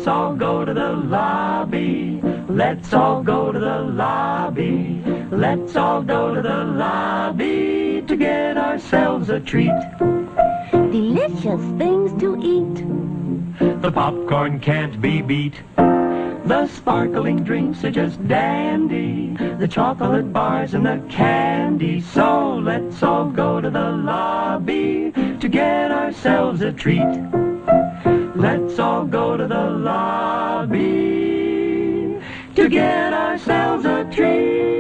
Let's all go to the lobby. Let's all go to the lobby. Let's all go to the lobby to get ourselves a treat. Delicious things to eat. The popcorn can't be beat. The sparkling drinks are just dandy. The chocolate bars and the candy. So let's all go to the lobby to get ourselves a treat. Let's all go to the lobby to get ourselves a treat.